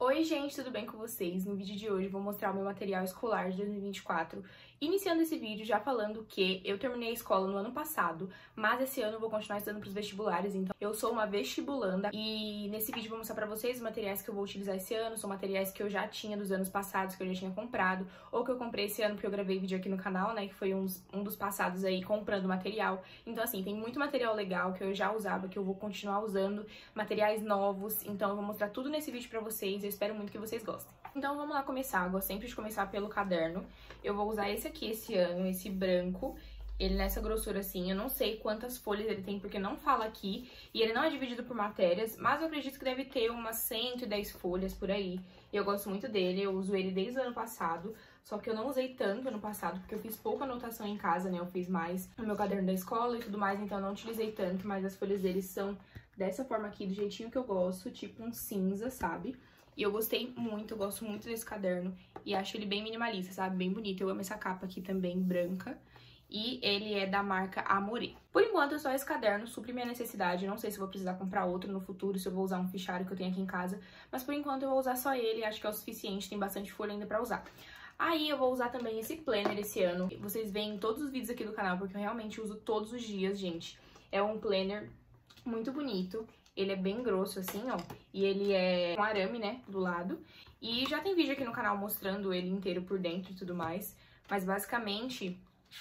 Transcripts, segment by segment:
Oi gente, tudo bem com vocês? No vídeo de hoje eu vou mostrar o meu material escolar de 2024. Iniciando esse vídeo já falando que eu terminei a escola no ano passado, mas esse ano eu vou continuar estudando para os vestibulares, então eu sou uma vestibulanda e nesse vídeo eu vou mostrar para vocês os materiais que eu vou utilizar esse ano, são materiais que eu já tinha dos anos passados, que eu já tinha comprado, ou que eu comprei esse ano porque eu gravei vídeo aqui no canal, né, que foi um dos passados aí comprando material. Então assim, tem muito material legal que eu já usava, que eu vou continuar usando, materiais novos, então eu vou mostrar tudo nesse vídeo para vocês, eu espero muito que vocês gostem. Então vamos lá começar, eu gosto sempre de começar pelo caderno. Eu vou usar esse aqui esse ano, esse branco, ele nessa grossura assim, eu não sei quantas folhas ele tem porque não fala aqui, e ele não é dividido por matérias, mas eu acredito que deve ter umas 110 folhas por aí. Eu gosto muito dele, eu uso ele desde o ano passado, só que eu não usei tanto ano passado porque eu fiz pouca anotação em casa, né, eu fiz mais no meu caderno da escola e tudo mais, então eu não utilizei tanto, mas as folhas dele são dessa forma aqui, do jeitinho que eu gosto, tipo um cinza, sabe? E eu gostei muito, eu gosto muito desse caderno e acho ele bem minimalista, sabe? Bem bonito. Eu amo essa capa aqui também, branca. E ele é da marca Amore. Por enquanto, só esse caderno supre minha necessidade. Não sei se vou precisar comprar outro no futuro, se eu vou usar um fichário que eu tenho aqui em casa. Mas por enquanto eu vou usar só ele, acho que é o suficiente, tem bastante folha ainda pra usar. Aí eu vou usar também esse planner esse ano. Vocês veem em todos os vídeos aqui do canal, porque eu realmente uso todos os dias, gente. É um planner muito bonito. Ele é bem grosso assim, ó, e ele é com arame, né, do lado. E já tem vídeo aqui no canal mostrando ele inteiro por dentro e tudo mais. Mas basicamente,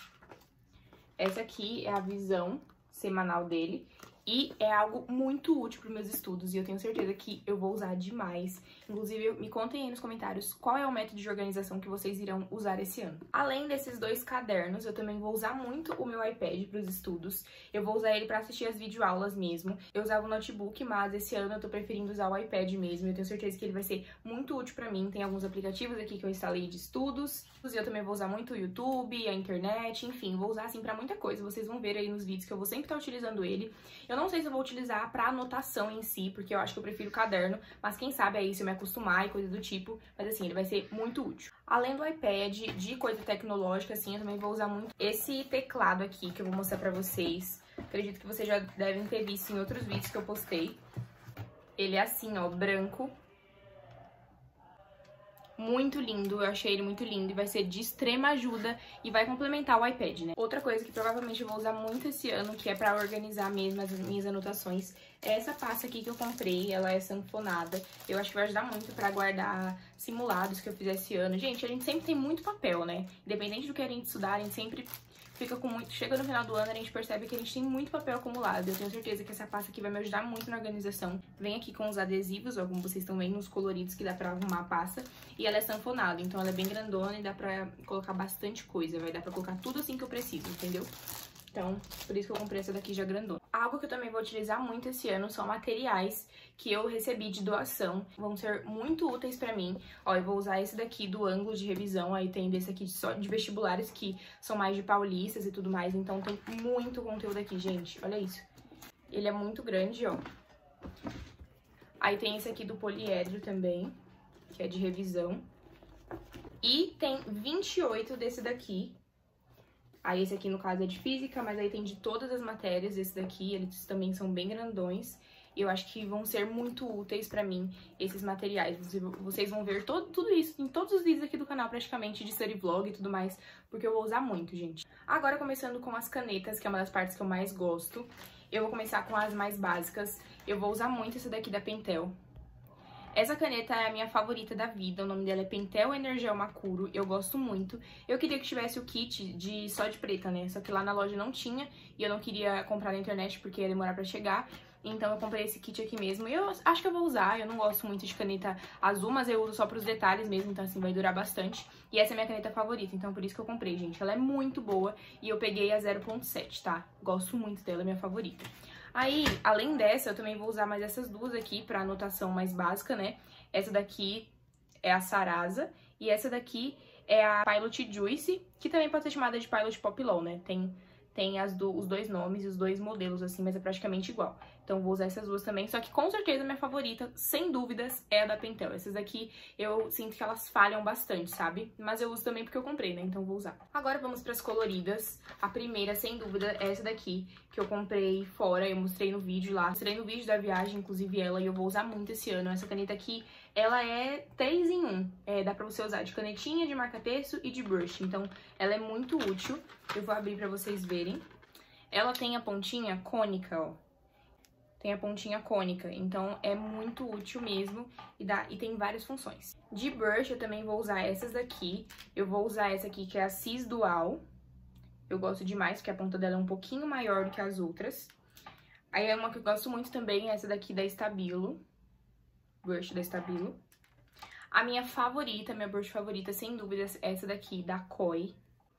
essa aqui é a visão semanal dele. E é algo muito útil para os meus estudos e eu tenho certeza que eu vou usar demais. Inclusive, me contem aí nos comentários qual é o método de organização que vocês irão usar esse ano. Além desses dois cadernos, eu também vou usar muito o meu iPad para os estudos. Eu vou usar ele para assistir as videoaulas mesmo. Eu usava o notebook, mas esse ano eu tô preferindo usar o iPad mesmo. Eu tenho certeza que ele vai ser muito útil para mim. Tem alguns aplicativos aqui que eu instalei de estudos. E eu também vou usar muito o YouTube, a internet, enfim, vou usar assim para muita coisa. Vocês vão ver aí nos vídeos que eu vou sempre estar utilizando ele. Eu não sei se eu vou utilizar para anotação em si, porque eu acho que eu prefiro caderno, mas quem sabe aí se eu me acostumar e coisa do tipo, mas assim, ele vai ser muito útil. Além do iPad, de coisa tecnológica, assim, eu também vou usar muito esse teclado aqui, que eu vou mostrar pra vocês. Acredito que vocês já devem ter visto em outros vídeos que eu postei. Ele é assim, ó, branco. Muito lindo, eu achei ele muito lindo e vai ser de extrema ajuda e vai complementar o iPad, né? Outra coisa que provavelmente eu vou usar muito esse ano, que é pra organizar mesmo as minhas anotações, é essa pasta aqui que eu comprei, ela é sanfonada. Eu acho que vai ajudar muito pra guardar simulados que eu fiz esse ano. Gente, a gente sempre tem muito papel, né? Independente do que a gente estudar, a gente sempre fica com muito... Chega no final do ano, a gente percebe que a gente tem muito papel acumulado. Eu tenho certeza que essa pasta aqui vai me ajudar muito na organização. Vem aqui com os adesivos, ó, como vocês estão vendo, os coloridos que dá pra arrumar a pasta. E ela é sanfonada, então ela é bem grandona e dá pra colocar bastante coisa. Vai dar pra colocar tudo assim que eu preciso, entendeu? Então, por isso que eu comprei essa daqui já grandona. Algo que eu também vou utilizar muito esse ano são materiais que eu recebi de doação. Vão ser muito úteis pra mim. Ó, eu vou usar esse daqui do ângulo de revisão. Aí tem desse aqui só de vestibulares que são mais de paulistas e tudo mais. Então tem muito conteúdo aqui, gente. Olha isso. Ele é muito grande, ó. Aí tem esse aqui do poliedro também, que é de revisão. E tem 28 desse daqui. Aí esse aqui, no caso, é de física, mas aí tem de todas as matérias. Esse daqui, eles também são bem grandões. E eu acho que vão ser muito úteis pra mim, esses materiais. Vocês vão ver tudo isso em todos os vídeos aqui do canal, praticamente, de study vlog e tudo mais, porque eu vou usar muito, gente. Agora, começando com as canetas, que é uma das partes que eu mais gosto. Eu vou começar com as mais básicas. Eu vou usar muito essa daqui da Pentel. Essa caneta é a minha favorita da vida, o nome dela é Pentel Energel Makuro, eu gosto muito. Eu queria que tivesse o kit só de preta, né? Só que lá na loja não tinha e eu não queria comprar na internet porque ia demorar pra chegar. Então eu comprei esse kit aqui mesmo e eu acho que eu vou usar. Eu não gosto muito de caneta azul, mas eu uso só pros detalhes mesmo, então assim vai durar bastante. E essa é a minha caneta favorita, então por isso que eu comprei, gente. Ela é muito boa e eu peguei a 0.7, tá? Gosto muito dela, é minha favorita. Aí, além dessa, eu também vou usar mais essas duas aqui pra anotação mais básica, né? Essa daqui é a Sarasa e essa daqui é a Pilot Juice, que também pode ser chamada de Pilot Popilol, né? Tem os dois nomes e os dois modelos, assim, mas é praticamente igual. Então, vou usar essas duas também. Só que, com certeza, a minha favorita, sem dúvidas, é a da Pentel. Essas aqui, eu sinto que elas falham bastante, sabe? Mas eu uso também porque eu comprei, né? Então, vou usar. Agora, vamos para as coloridas. A primeira, sem dúvida, é essa daqui, que eu comprei fora. Eu mostrei no vídeo lá. Mostrei no vídeo da viagem, inclusive, ela. E eu vou usar muito esse ano. Essa caneta aqui Ela é 3 em 1, dá pra você usar de canetinha, de marca-texto e de brush, então ela é muito útil. Eu vou abrir pra vocês verem. Ela tem a pontinha cônica, ó. Tem a pontinha cônica, então é muito útil mesmo e tem várias funções. De brush eu também vou usar essas daqui. Eu vou usar essa aqui que é a Cis Dual. Eu gosto demais porque a ponta dela é um pouquinho maior do que as outras. Aí é uma que eu gosto muito também, essa daqui da Stabilo. Brush da Stabilo. A minha favorita, minha brush favorita, sem dúvidas, é essa daqui da Koi.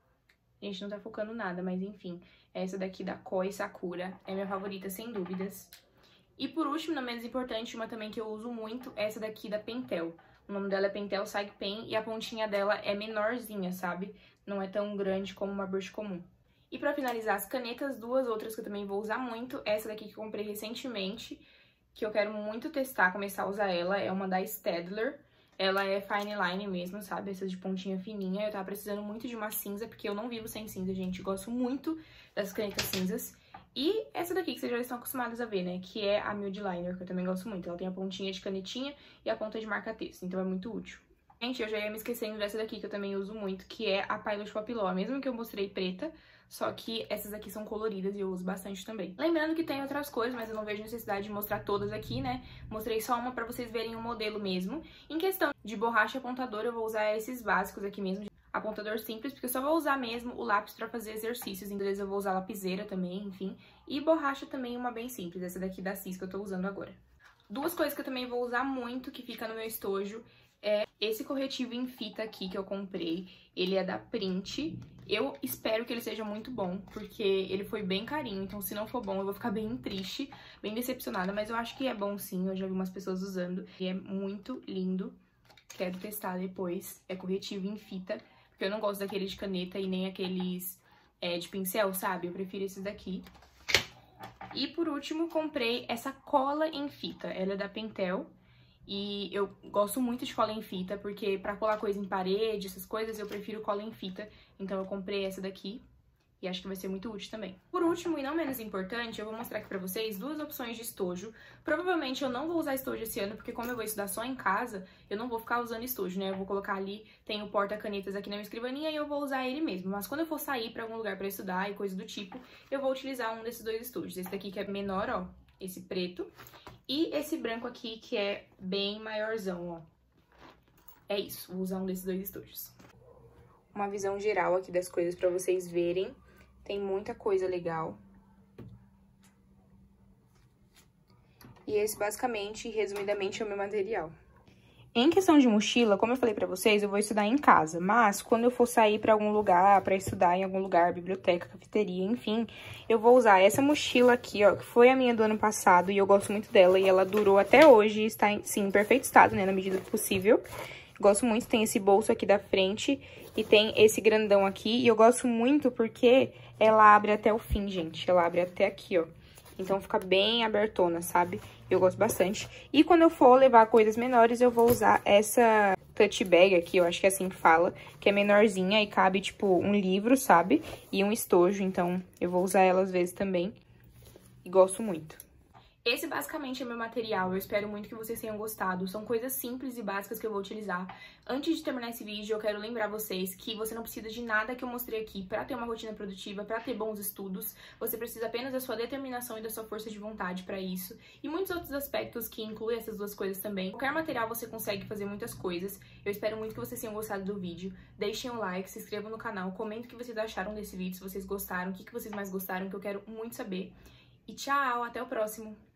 A gente não tá focando nada, mas enfim. Essa daqui da Koi Sakura é minha favorita, sem dúvidas. E por último, não menos importante, uma também que eu uso muito, essa daqui da Pentel. O nome dela é Pentel Sag Pen e a pontinha dela é menorzinha, sabe? Não é tão grande como uma brush comum. E pra finalizar as canetas, duas outras que eu também vou usar muito. Essa daqui que eu comprei recentemente, que eu quero muito testar, começar a usar ela, é uma da Staedtler. Ela é fine line mesmo, sabe? Essas de pontinha fininha. Eu tava precisando muito de uma cinza, porque eu não vivo sem cinza, gente. Eu gosto muito dessas canetas cinzas. E essa daqui, que vocês já estão acostumados a ver, né? Que é a Mild Liner, que eu também gosto muito. Ela tem a pontinha de canetinha e a ponta de marca-texto, então é muito útil. Gente, eu já ia me esquecendo dessa daqui, que eu também uso muito, que é a Pilot Pop Law. Mesmo que eu mostrei preta, só que essas aqui são coloridas e eu uso bastante também. Lembrando que tem outras cores, mas eu não vejo necessidade de mostrar todas aqui, né? Mostrei só uma pra vocês verem o modelo mesmo. Em questão de borracha apontador, eu vou usar esses básicos aqui mesmo. Apontador simples, porque eu só vou usar mesmo o lápis pra fazer exercícios. Então, eu vou usar lapiseira também, enfim. E borracha também, uma bem simples, essa daqui da Cis que eu tô usando agora. Duas coisas que eu também vou usar muito, que fica no meu estojo, é esse corretivo em fita aqui que eu comprei. Ele é da Print. Eu espero que ele seja muito bom, porque ele foi bem carinho. Então, se não for bom, eu vou ficar bem triste, bem decepcionada. Mas eu acho que é bom sim, eu já vi umas pessoas usando. E é muito lindo. Quero testar depois. É corretivo em fita. Porque eu não gosto daqueles de caneta e nem aqueles de pincel, sabe? Eu prefiro esses daqui. E por último, comprei essa cola em fita. Ela é da Pentel. E eu gosto muito de cola em fita, porque pra colar coisa em parede, essas coisas, eu prefiro cola em fita. Então eu comprei essa daqui. E acho que vai ser muito útil também. Por último, e não menos importante, eu vou mostrar aqui pra vocês duas opções de estojo. Provavelmente eu não vou usar estojo esse ano, porque como eu vou estudar só em casa, eu não vou ficar usando estojo, né? Eu vou colocar ali, tem o porta-canetas aqui na minha escrivaninha e eu vou usar ele mesmo. Mas quando eu for sair pra algum lugar pra estudar e coisa do tipo, eu vou utilizar um desses dois estojos. Esse daqui que é menor, ó, esse preto. E esse branco aqui, que é bem maiorzão, ó. É isso, vou usar um desses dois estojos. Uma visão geral aqui das coisas pra vocês verem. Tem muita coisa legal. E esse, basicamente, resumidamente, é o meu material. Em questão de mochila, como eu falei pra vocês, eu vou estudar em casa. Mas, quando eu for sair pra algum lugar, pra estudar em algum lugar, biblioteca, cafeteria, enfim, eu vou usar essa mochila aqui, ó, que foi a minha do ano passado e eu gosto muito dela. E ela durou até hoje, está, sim, em perfeito estado, né, na medida do possível. Gosto muito, tem esse bolso aqui da frente e tem esse grandão aqui. E eu gosto muito porque ela abre até o fim, gente. Ela abre até aqui, ó. Então fica bem abertona, sabe? Eu gosto bastante. E quando eu for levar coisas menores, eu vou usar essa touch bag aqui, eu acho que é assim que fala. Que é menorzinha e cabe, tipo, um livro, sabe? E um estojo, então eu vou usar ela às vezes também. E gosto muito. Esse basicamente é meu material, eu espero muito que vocês tenham gostado. São coisas simples e básicas que eu vou utilizar. Antes de terminar esse vídeo, eu quero lembrar vocês que você não precisa de nada que eu mostrei aqui pra ter uma rotina produtiva, pra ter bons estudos. Você precisa apenas da sua determinação e da sua força de vontade pra isso. E muitos outros aspectos que incluem essas duas coisas também. Qualquer material você consegue fazer muitas coisas. Eu espero muito que vocês tenham gostado do vídeo. Deixem um like, se inscrevam no canal, comentem o que vocês acharam desse vídeo, se vocês gostaram, o que vocês mais gostaram, que eu quero muito saber. E tchau, até o próximo!